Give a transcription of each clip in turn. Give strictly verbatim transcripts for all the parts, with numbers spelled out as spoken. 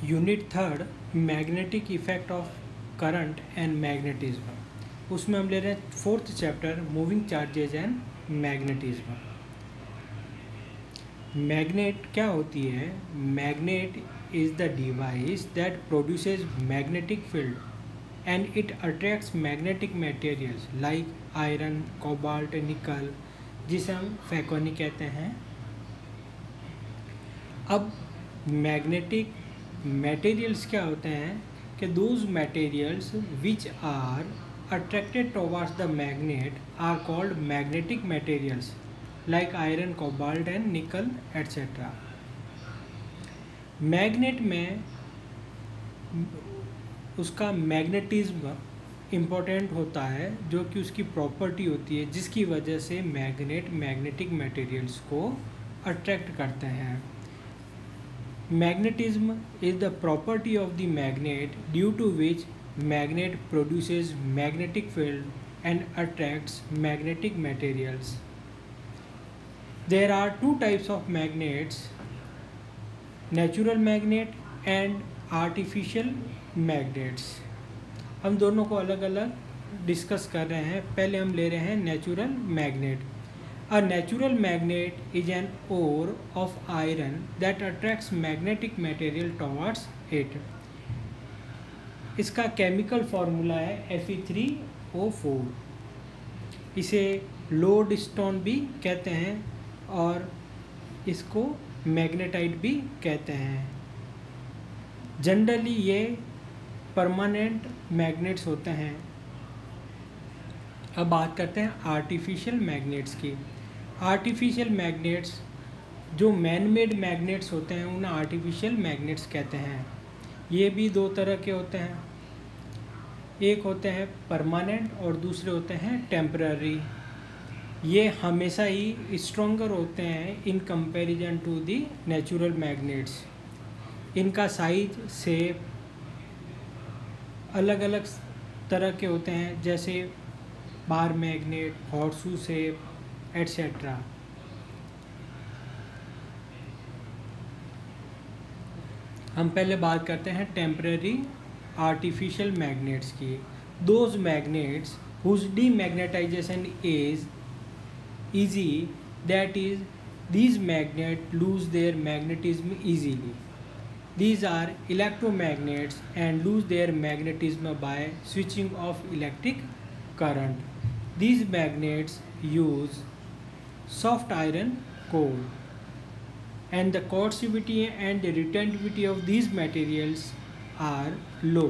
Unit third magnetic effect of current and magnetism, उसमें हम ले रहे हैं fourth chapter moving charges and magnetism. Magnet क्या होती है? Magnet is the device that produces magnetic field and it attracts magnetic materials like iron, cobalt, nickel, जिसे हम फैकोनी कहते हैं। अब मैग्नेटिक मटेरियल्स क्या होते हैं कि those materials which are attracted towards the magnet are called magnetic materials like iron, cobalt and nickel etcetera. Magnet में उसका मैग्नेटिज्म इम्पोर्टेंट होता है, जो कि उसकी प्रॉपर्टी होती है जिसकी वजह से मैग्नेट मैग्नेटिक मटेरियल्स को अट्रैक्ट करते हैं। Magnetism is the property of the magnet due to which magnet produces magnetic field and attracts magnetic materials. There are two types of magnets, natural magnet and artificial magnets. हम दोनों को अलग अलग discuss कर रहे हैं। पहले हम ले रहे हैं natural magnet. A natural magnet is an ore of iron that attracts magnetic material towards it. इसका केमिकल फार्मूला है F E three O four. इसे लोड स्टोन भी कहते हैं और इसको मैग्नेटाइट भी कहते हैं। जनरली ये परमानेंट मैग्नेट्स होते हैं। अब बात करते हैं आर्टिफिशियल मैग्नेट्स की। आर्टिफिशियल मैग्नेट्स जो मैन मेड मैग्नेट्स होते हैं उन्हें आर्टिफिशियल मैग्नेट्स कहते हैं। ये भी दो तरह के होते हैं, एक होते हैं परमानेंट और दूसरे होते हैं टेम्पररी। ये हमेशा ही स्ट्रॉन्गर होते हैं in comparison to the natural magnets. इनका साइज, शेप अलग अलग तरह के होते हैं, जैसे bar magnet, horseshoe shape etcetera. हम पहले बात करते हैं टेम्पररी आर्टिफिशियल मैग्नेट्स की। Those magnets whose demagnetization is easy, that is these magnet lose their magnetism easily. These are electromagnets and lose their magnetism by switching off electric current. These magnets use soft iron core, and the coercivity and the retentivity of these materials are low.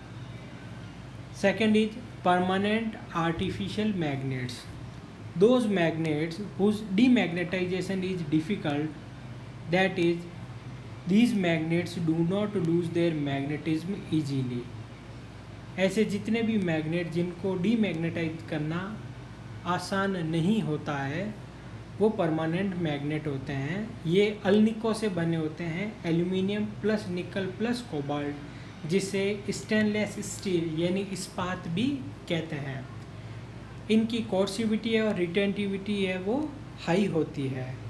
Second is permanent artificial magnets. Those magnets whose demagnetization is difficult, that is these magnets do not lose their magnetism easily. ऐसे जितने भी magnet जिनको demagnetise करना आसान नहीं होता है वो परमानेंट मैग्नेट होते हैं। ये अल्निको से बने होते हैं, aluminium plus nickel plus cobalt, जिसे स्टेनलेस स्टील यानी इस्पात भी कहते हैं। इनकी कोर्सिविटी और रिटेंटिविटी है वो हाई होती है।